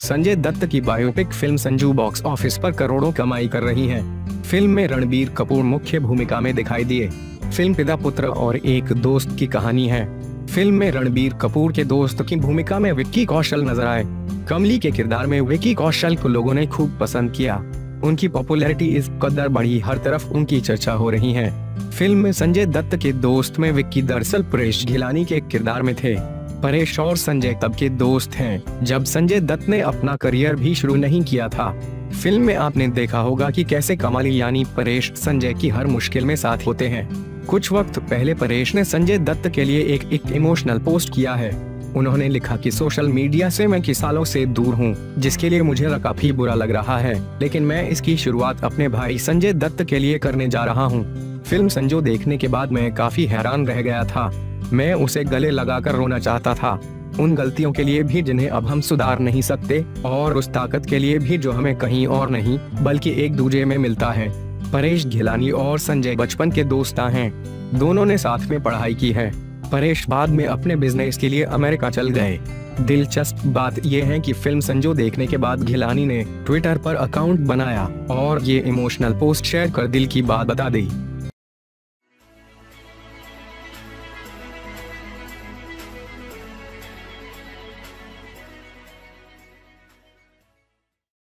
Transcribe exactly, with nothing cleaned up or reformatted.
संजय दत्त की biopic film Sanju box office पर करोड़ों कमाई कर रही है। फिल्म में रणबीर कपूर मुख्य भूमिका में दिखाई दिए। फिल्म पिता पुत्र और एक दोस्त की कहानी है। फिल्म में रणबीर कपूर के दोस्त की भूमिका में विक्की कौशल नजर आए। कमली के किरदार में विक्की कौशल को लोगों ने खूब पसंद किया। उनकी पॉपुलैरिटी इस कदर बढ़ी, हर तरफ उनकी चर्चा हो रही है। फिल्म में संजय दत्त के दोस्त में विक्की दरअसल परेश घिलानी के किरदार में थे। परेश और संजय तब के दोस्त हैं जब संजय दत्त ने अपना करियर भी शुरू नहीं किया था। फिल्म में आपने देखा होगा कि कैसे कमली यानी परेश संजय की हर मुश्किल में साथ होते हैं। कुछ वक्त पहले परेश ने संजय दत्त के लिए एक, एक इमोशनल पोस्ट किया है। उन्होंने लिखा कि सोशल मीडिया से मैं कुछ सालों से दूर हूं, जिसके लिए मुझे काफी बुरा लग रहा है, लेकिन मैं इसकी शुरुआत अपने भाई संजय दत्त के लिए करने जा रहा हूं। फिल्म संजू देखने के बाद मैं काफी हैरान रह गया था। मैं उसे गले लगाकर रोना चाहता था, उन गलतियों के लिए भी जिन्हें अब हम सुधार नहीं सकते, और उस ताकत के लिए भी जो हमें कहीं और नहीं बल्कि एक दूसरे में मिलता है। परेश घिलानी और संजय बचपन के दोस्त हैं। दोनों ने साथ में पढ़ाई की है। परेश बाद में अपने बिजनेस के लिए अमेरिका चल गए। दिलचस्प बात यह है कि फिल्म संजू देखने के बाद घिलानी ने ट्विटर पर अकाउंट बनाया और ये इमोशनल पोस्ट शेयर कर दिल की बात बता दी।